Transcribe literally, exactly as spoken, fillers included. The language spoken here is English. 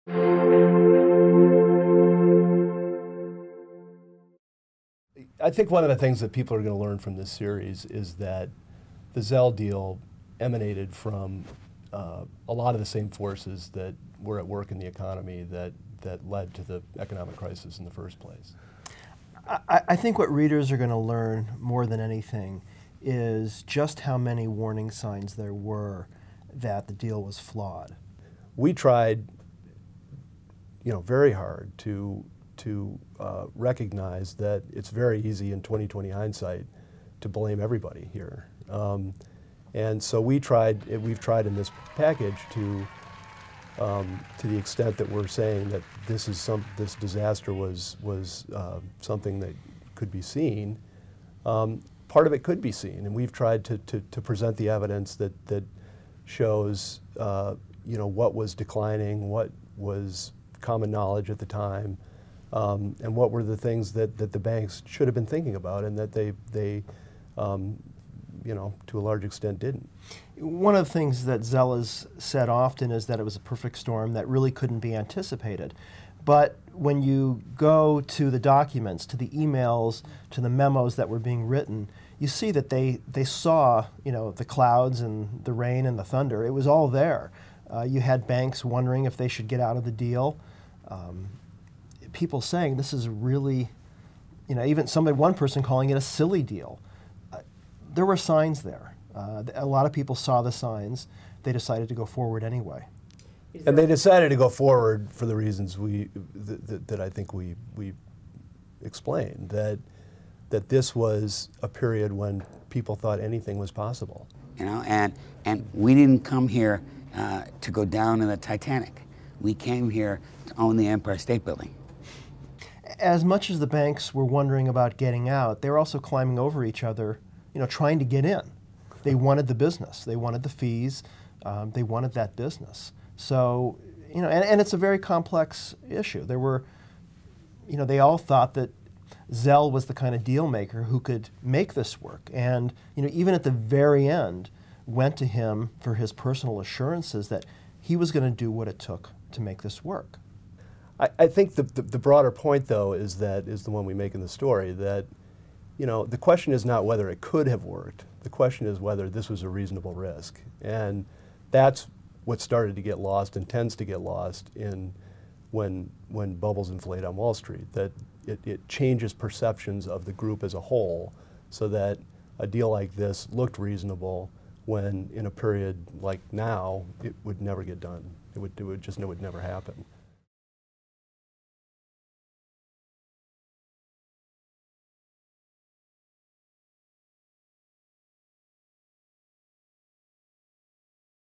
I think one of the things that people are going to learn from this series is that the Zell deal emanated from uh, a lot of the same forces that were at work in the economy that, that led to the economic crisis in the first place. I, I think what readers are going to learn more than anything is just how many warning signs there were that the deal was flawed. We tried, you know, very hard to to uh, recognize that it's very easy in twenty twenty hindsight to blame everybody here. Um, and so we tried, we've tried in this package to, um, to the extent that we're saying that this is some, this disaster was, was uh, something that could be seen, um, part of it could be seen. And we've tried to, to, to present the evidence that, that shows, uh, you know, what was declining, what was common knowledge at the time, Um, and what were the things that, that the banks should have been thinking about and that they, they um, you know, to a large extent didn't. One of the things that Zell has said often is that it was a perfect storm that really couldn't be anticipated. But when you go to the documents, to the emails, to the memos that were being written, you see that they, they saw, you know, the clouds and the rain and the thunder. It was all there. Uh, you had banks wondering if they should get out of the deal. Um, people saying this is really, you know, even somebody, one person calling it a silly deal. Uh, there were signs there. Uh, a lot of people saw the signs. They decided to go forward anyway. And they decided to go forward for the reasons we, th th that I think we, we explained, that, that this was a period when people thought anything was possible. You know, and, and we didn't come here uh, to go down in the Titanic. We came here to own the Empire State Building. As much as the banks were wondering about getting out, they were also climbing over each other, you know, trying to get in. They wanted the business. They wanted the fees. Um, they wanted that business. So, you know, and, and it's a very complex issue. There were, you know, they all thought that Zell was the kind of deal maker who could make this work. And, you know, even at the very end, went to him for his personal assurances that he was going to do what it took to make this work. I, I think the, the, the broader point, though, is that is the one we make in the story, that, you know, the question is not whether it could have worked. The question is whether this was a reasonable risk. And that's what started to get lost and tends to get lost in when, when bubbles inflate on Wall Street, that it, it changes perceptions of the group as a whole so that a deal like this looked reasonable when in a period like now, it would never get done. It would, it would just, it would never happen.